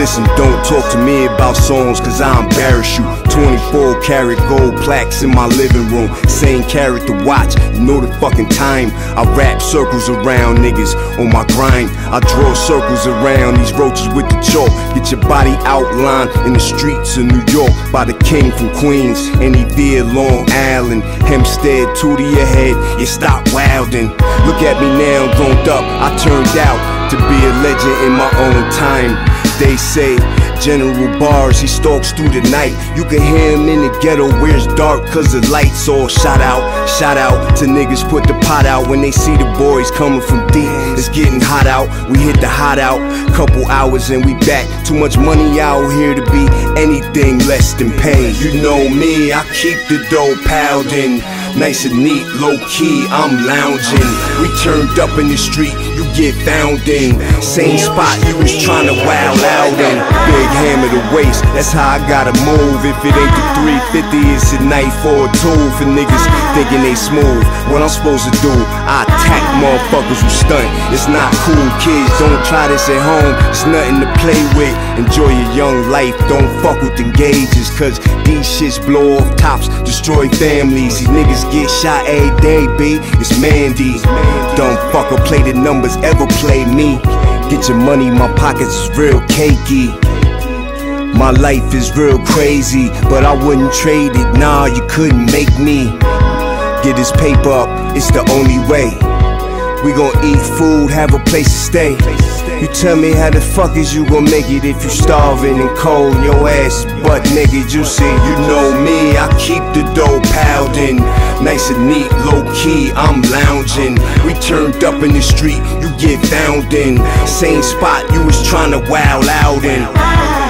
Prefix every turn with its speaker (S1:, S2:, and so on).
S1: Listen, don't talk to me about songs, cause I embarrass you. 24 karat gold plaques in my living room. Same character watch, you know the fucking time. I rap circles around niggas on my grind. I draw circles around these roaches with the chalk. Get your body outlined in the streets of New York by the king from Queens. Any via Long Island, Hempstead, two to your head, you stop wildin'. Look at me now, grown up, I turned out to be a legend in my own time. They say General Bars, he stalks through the night. You can hear him in the ghetto where it's dark, cause the lights all shot out. Shout out to niggas put the pot out when they see the boys coming from deep. It's getting hot out, we hit the hot out. Couple hours and we back. Too much money out here to be anything less than paid. You know me, I keep the dough piled in. Nice and neat, low key, I'm lounging. We turned up in the street, you get found in. Same spot you was trying to wild out in. Big hammer to waist, that's how I gotta move. If it ain't the 350, it's a knife or a tool. For niggas thinking they smooth, what I'm supposed to do? I attack motherfuckers who stunt. It's not cool, kids, don't try this at home. It's nothing to play with. Enjoy your young life, don't fuck with engages, cause these shits blow off tops, destroy families. These niggas get shot every day, B. It's Mandy. Dumb fucker, play the numbers, ever play me. Get your money, my pockets is real cakey. My life is real crazy, but I wouldn't trade it, nah, you couldn't make me. Get this paper up, it's the only way. We gon' eat food, have a place to stay. You tell me how the fuck is you gon' make it if you starving and cold and your ass butt naked. You see, you know me, I keep the dough piled in. Nice and neat, low key, I'm lounging. We turned up in the street, you get found in. Same spot you was trying to wild out in.